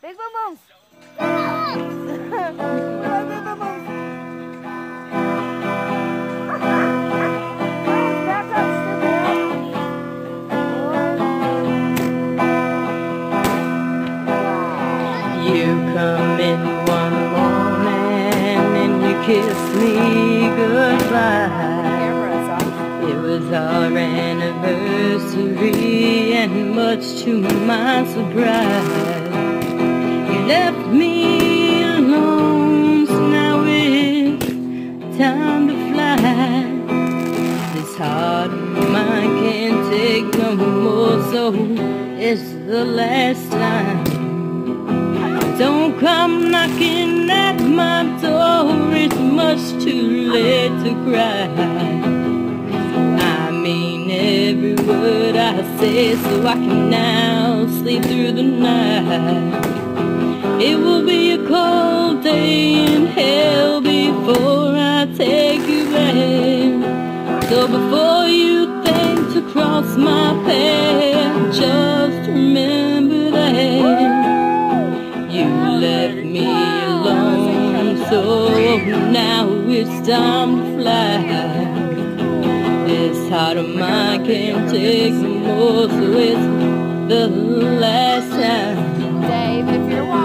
Big boom booms. Big boom booms. Back up, stupid. You come in one morning and you kiss me goodbye. It was our anniversary, and much to my surprise, you left me alone. So now it's time to fly. This heart of mine can't take no more, so it's the last time. Don't come knocking at my door, it's much too late to cry. I mean every word I say, so I can now sleep through the night. It will be a cold day in hell before I take you back. So before you think to cross my path, just remember that you left me alone. So now it's time to fly. This heart of mine can't take no more, so it's the last time. Dave, if you're watching.